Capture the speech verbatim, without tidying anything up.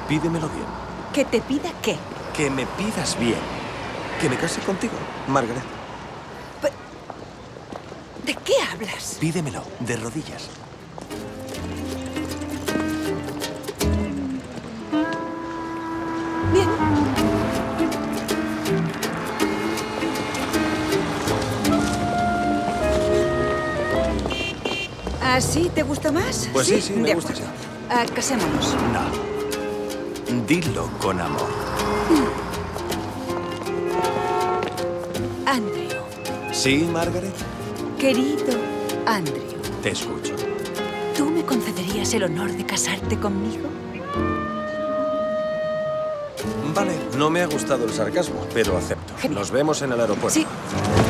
Pídemelo bien. ¿Que te pida qué? Que me pidas bien. Que me case contigo, Margaret. Pe- ¿De qué hablas? Pídemelo, de rodillas. Bien. ¿Así te gusta más? Pues sí, sí, me de gusta. acuerdo. Ah, casémonos. No. Dilo con amor. Andrew. ¿Sí, Margaret? Querido Andrew, Te escucho. ¿tú me concederías el honor de casarte conmigo? Vale, no me ha gustado el sarcasmo, pero acepto. Genial. Nos vemos en el aeropuerto. Sí.